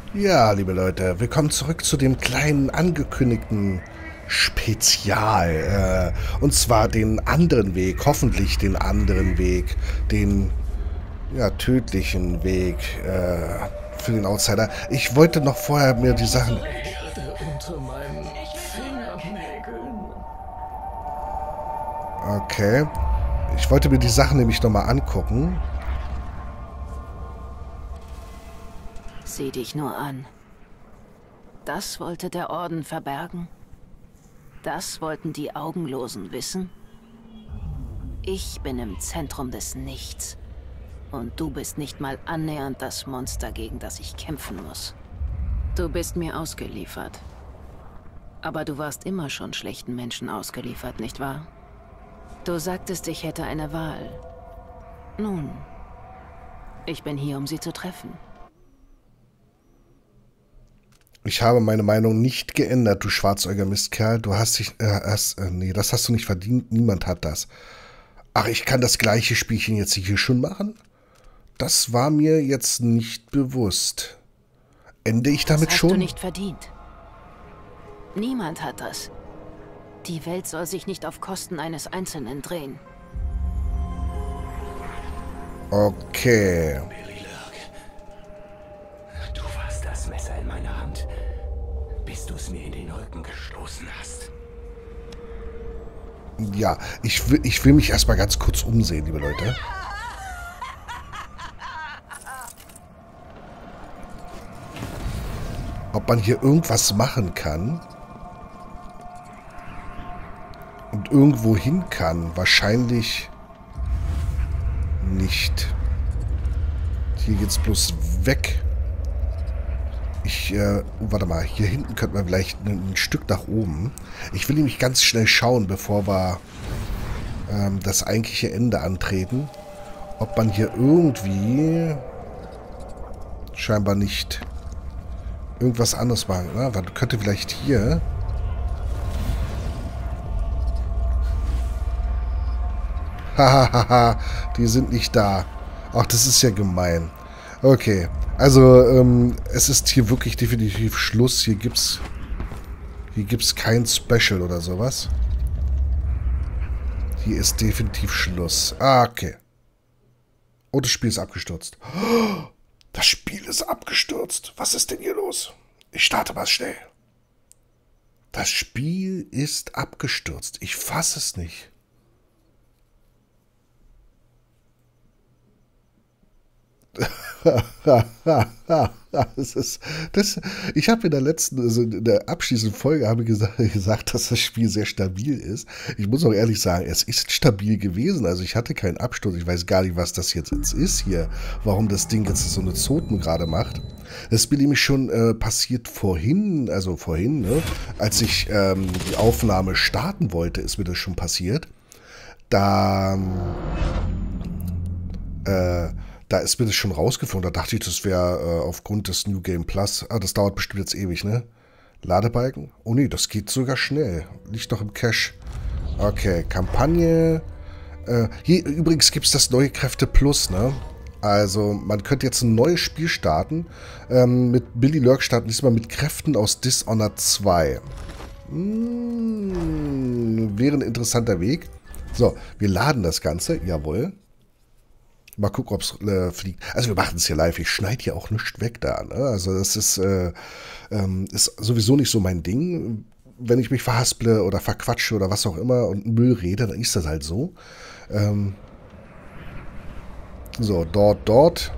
Ja, liebe Leute, willkommen zurück zu dem kleinen angekündigten Spezial. Und zwar den anderen Weg, hoffentlich den anderen Weg, den tödlichen Weg für den Outsider. Ich wollte noch vorher mir die Sachen... Leere unter meinen Fingernägeln. Okay. Ich wollte mir die Sachen nämlich nochmal angucken. Sieh dich nur an. Das wollte der Orden verbergen? Das wollten die Augenlosen wissen? Ich bin im Zentrum des Nichts. Und du bist nicht mal annähernd das Monster, gegen das ich kämpfen muss. Du bist mir ausgeliefert. Aber du warst immer schon schlechten Menschen ausgeliefert, nicht wahr? Du sagtest, ich hätte eine Wahl. Nun, ich bin hier, um sie zu treffen. Ich habe meine Meinung nicht geändert, du schwarzäugiger Mistkerl. Du hast dich... nee, das hast du nicht verdient. Niemand hat das. Ach, ich kann das gleiche Spielchen jetzt hier schon machen? Das war mir jetzt nicht bewusst. Ende ich damit Das hast schon? du nicht verdient. Niemand hat das. Die Welt soll sich nicht auf Kosten eines Einzelnen drehen. Okay. Billy Lurk. Du warst das Messer in meiner Hand, bis du es mir in den Rücken gestoßen hast. Ja, ich will mich erstmal ganz kurz umsehen, liebe Leute. Ob man hier irgendwas machen kann. Und irgendwo hin kann. Wahrscheinlich nicht. Hier geht's bloß weg. Warte mal, hier hinten könnte man vielleicht ein Stück nach oben. Ich will nämlich ganz schnell schauen, bevor wir das eigentliche Ende antreten. Ob man hier irgendwie scheinbar nicht irgendwas anderes machen. Ne? Man könnte vielleicht hier... Hahaha, die sind nicht da. Ach, das ist ja gemein. Okay, also es ist hier wirklich definitiv Schluss. Hier gibt's kein Special oder sowas. Hier ist definitiv Schluss. Ah, okay. Und das Spiel ist abgestürzt. Das Spiel ist abgestürzt. Was ist denn hier los? Ich starte mal schnell. Das Spiel ist abgestürzt. Ich fasse es nicht. Ich habe in der letzten, also in der abschließenden Folge habe ich gesagt, dass das Spiel sehr stabil ist. Ich muss auch ehrlich sagen, es ist stabil gewesen. Also ich hatte keinen Absturz. Ich weiß gar nicht, was das jetzt ist hier. Warum das Ding jetzt so eine Zoten gerade macht. Das ist mir nämlich schon passiert vorhin, ne, als ich die Aufnahme starten wollte, ist mir das schon passiert. Da ist mir das schon rausgeflogen. Da dachte ich, das wäre aufgrund des New Game Plus. Ah, das dauert bestimmt jetzt ewig, ne? Ladebalken? Oh nee, das geht sogar schnell. Liegt doch im Cache. Okay, Kampagne. Hier übrigens gibt es das neue Kräfte Plus, ne? Also, man könnte jetzt ein neues Spiel starten. Mit Billy Lurk starten, diesmal mit Kräften aus Dishonored 2. Wäre ein interessanter Weg. So, wir laden das Ganze. Jawohl. Mal gucken, ob es fliegt. Also wir machen es hier live. Ich schneide hier auch nichts weg da. Ne? Also das ist sowieso nicht so mein Ding. Wenn ich mich verhasple oder verquatsche oder was auch immer und Müll rede, dann ist das halt so. So, dort.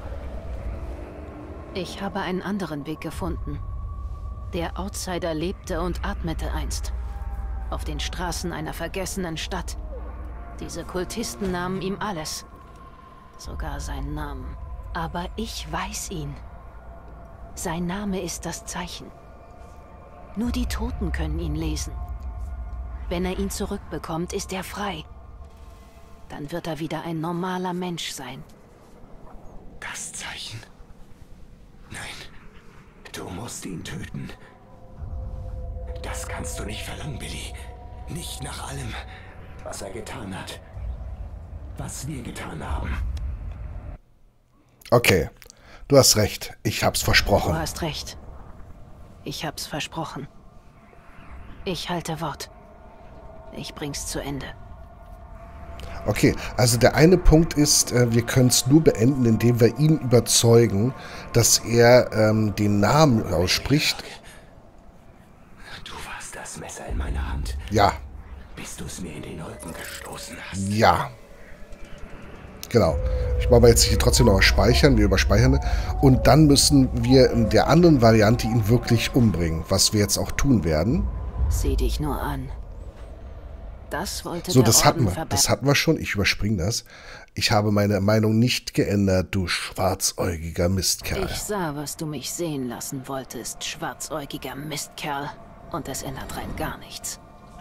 Ich habe einen anderen Weg gefunden. Der Outsider lebte und atmete einst. Auf den Straßen einer vergessenen Stadt. Diese Kultisten nahmen ihm alles. Sogar seinen Namen. Aber ich weiß ihn. Sein Name ist das Zeichen. Nur die Toten können ihn lesen. Wenn er ihn zurückbekommt, ist er frei. Dann wird er wieder ein normaler Mensch sein. Das Zeichen? Nein, du musst ihn töten. Das kannst du nicht verlangen, Billy. Nicht nach allem, was er getan hat. Was wir getan haben. Okay. Du hast recht. Ich hab's versprochen. Du hast recht. Ich hab's versprochen. Ich halte Wort. Ich bring's zu Ende. Okay, also der eine Punkt ist, wir können es nur beenden, indem wir ihn überzeugen, dass er den Namen ausspricht. Du warst das Messer in meiner Hand, Ja, bis du es mir in den Rücken gestoßen hast. ja. Genau. Ich mache mal jetzt hier trotzdem noch mal speichern. Wir überspeichern. Und dann müssen wir in der anderen Variante ihn wirklich umbringen, was wir jetzt auch tun werden. Sieh dich nur an. Das wollte So, der das hatten Orden wir. verbergen. Das hatten wir schon. Ich überspringe das. Ich habe meine Meinung nicht geändert, du schwarzäugiger Mistkerl. Ich sah, was du mich sehen lassen wolltest, schwarzäugiger Mistkerl. Und es ändert rein gar nichts.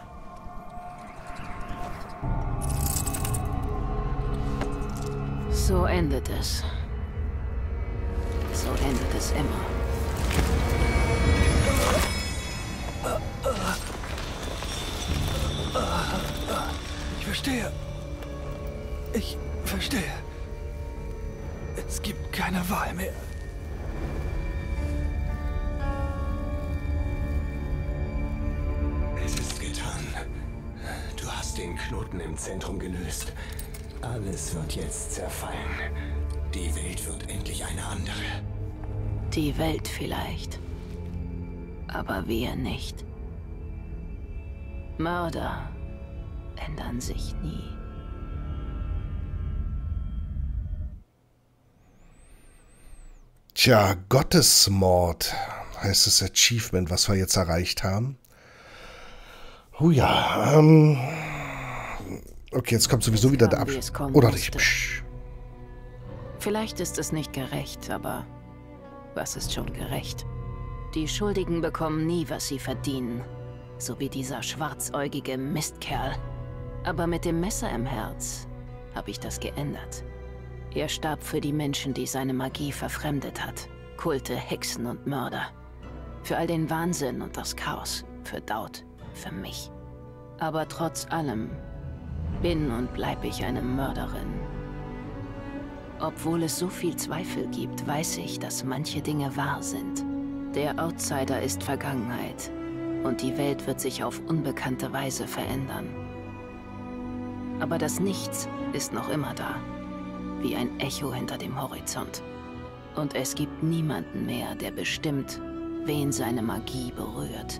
So endet es. So endet es immer. Ich verstehe. Ich verstehe. Es gibt keine Wahl mehr. Es ist getan. Du hast den Knoten im Zentrum gelöst. Alles wird jetzt zerfallen. Die Welt wird endlich eine andere. Die Welt vielleicht. Aber wir nicht. Mörder ändern sich nie. Tja, Gottesmord heißt das Achievement, was wir jetzt erreicht haben. Oh ja, okay, jetzt kommt sowieso wieder der Abschluss. Oder nicht? Psch. Vielleicht ist es nicht gerecht, aber was ist schon gerecht? Die Schuldigen bekommen nie, was sie verdienen. So wie dieser schwarzäugige Mistkerl. Aber mit dem Messer im Herz habe ich das geändert. Er starb für die Menschen, die seine Magie verfremdet hat. Kulte, Hexen und Mörder. Für all den Wahnsinn und das Chaos. Für Daud, für mich. Aber trotz allem bin und bleib ich eine Mörderin. Obwohl es so viel Zweifel gibt, weiß ich, dass manche Dinge wahr sind. Der Outsider ist Vergangenheit. Und die Welt wird sich auf unbekannte Weise verändern. Aber das Nichts ist noch immer da. Wie ein Echo hinter dem Horizont. Und es gibt niemanden mehr, der bestimmt, wen seine Magie berührt.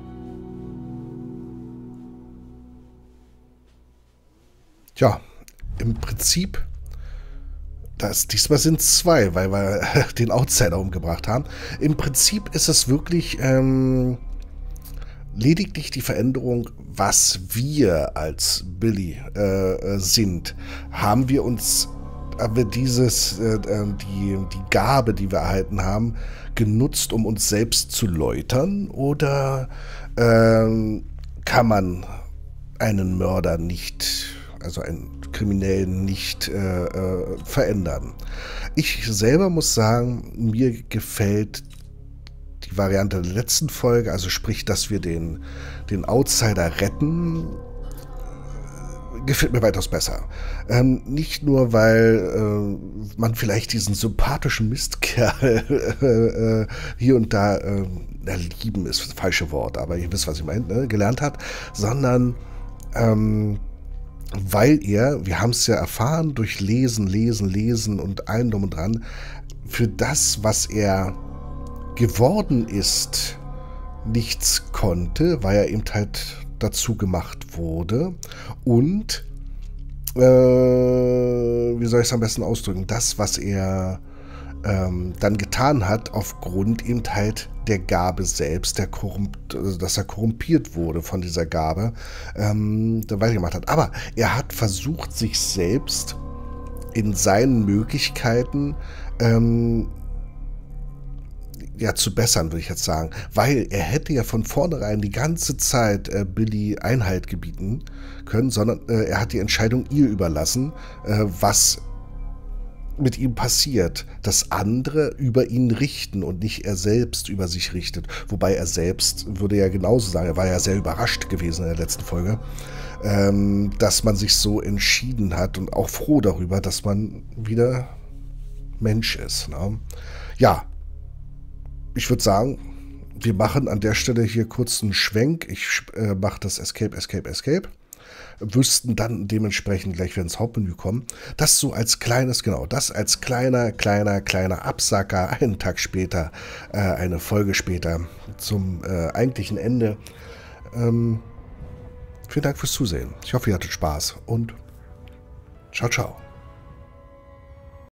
Ja, im Prinzip, diesmal sind es zwei, weil wir den Outsider umgebracht haben. Im Prinzip ist es wirklich lediglich die Veränderung, was wir als Billy sind. Haben wir die Gabe, die wir erhalten haben, genutzt, um uns selbst zu läutern? Oder kann man einen Mörder nicht, also einen Kriminellen nicht verändern? Ich selber muss sagen, mir gefällt die Variante der letzten Folge, also sprich, dass wir den Outsider retten, gefällt mir weitaus besser. Nicht nur, weil man vielleicht diesen sympathischen Mistkerl hier und da, lieben ist das falsche Wort, aber ihr wisst, was ich meine, ne, gelernt hat, sondern weil wir haben es ja erfahren durch Lesen und allem drum und dran, für das, was er geworden ist, nichts konnte, weil er eben halt dazu gemacht wurde. Und wie soll ich es am besten ausdrücken? Das, was er dann getan hat, aufgrund eben halt der Gabe selbst, dass er korrumpiert wurde von dieser Gabe, da weitergemacht hat. Aber er hat versucht, sich selbst in seinen Möglichkeiten zu bessern, würde ich jetzt sagen. Weil er hätte ja von vornherein die ganze Zeit Billy Einhalt gebieten können, sondern er hat die Entscheidung ihr überlassen, was mit ihm passiert, dass andere über ihn richten und nicht er selbst über sich richtet. Wobei er selbst, würde ja genauso sagen, er war ja sehr überrascht gewesen in der letzten Folge, dass man sich so entschieden hat und auch froh darüber, dass man wieder Mensch ist. Ne? Ja, ich würde sagen, wir machen an der Stelle hier kurz einen Schwenk. Ich mache das Escape, Escape, Escape. Wüssten dann dementsprechend gleich, wenn ins Hauptmenü kommen. Das so als kleines, genau, das als kleiner Absacker, einen Tag später, eine Folge später zum eigentlichen Ende. Vielen Dank fürs Zusehen. Ich hoffe, ihr hattet Spaß und ciao, ciao.